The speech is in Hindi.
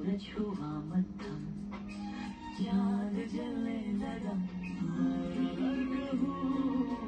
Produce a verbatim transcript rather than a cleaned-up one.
सूरज हुआ मत्थम, चांद जलने लगा। और अगर कहूँ